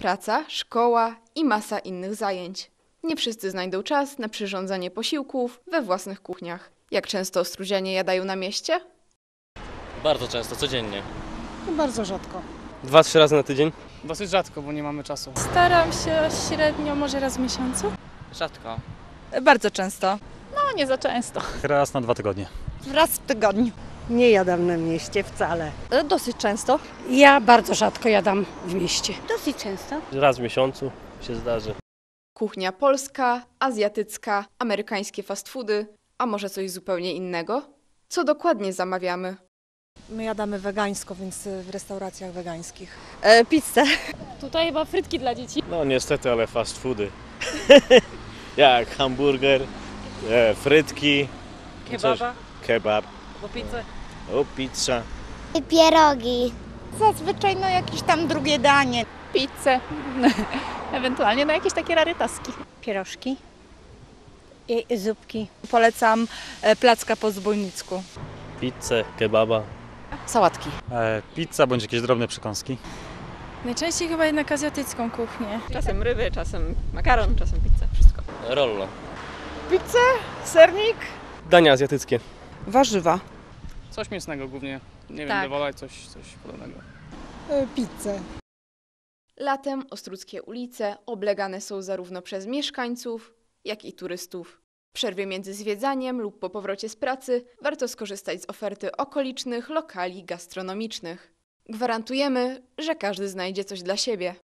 praca, szkoła i masa innych zajęć. Nie wszyscy znajdą czas na przyrządzanie posiłków we własnych kuchniach. Jak często Ostródzianie jadają na mieście? Bardzo często, codziennie. Bardzo rzadko. 2-3 razy na tydzień? Dosyć rzadko, bo nie mamy czasu. Staram się średnio, może raz w miesiącu. Rzadko. Bardzo często. No nie za często. Raz na 2 tygodnie. Raz w tygodniu. Nie jadam na mieście wcale. Dosyć często. Ja bardzo rzadko jadam w mieście. Dosyć często. Raz w miesiącu się zdarzy. Kuchnia polska, azjatycka, amerykańskie fast foody, a może coś zupełnie innego? Co dokładnie zamawiamy? My jadamy wegańsko, więc w restauracjach wegańskich. Pizzę. Tutaj chyba frytki dla dzieci. No niestety, ale fast foody. Jak hamburger, frytki, kebab, pizza. Pierogi. Zazwyczaj jakieś tam drugie danie. Pizzę. Ewentualnie jakieś takie rarytaski. Pierożki i zupki. Polecam placka po zbójnicku. Pizzę, kebaba. Sałatki. Pizza bądź jakieś drobne przekąski. Najczęściej chyba jednak azjatycką kuchnię. Czasem ryby, czasem makaron, czasem pizzę, wszystko. Rollo. Pizzę, sernik. Dania azjatyckie. Warzywa. Coś mięsnego głównie. Nie wiem, Tak. dewolać, coś podobnego. Pizzę. Latem ostródzkie ulice oblegane są zarówno przez mieszkańców, jak i turystów. W przerwie między zwiedzaniem lub po powrocie z pracy warto skorzystać z oferty okolicznych lokali gastronomicznych. Gwarantujemy, że każdy znajdzie coś dla siebie.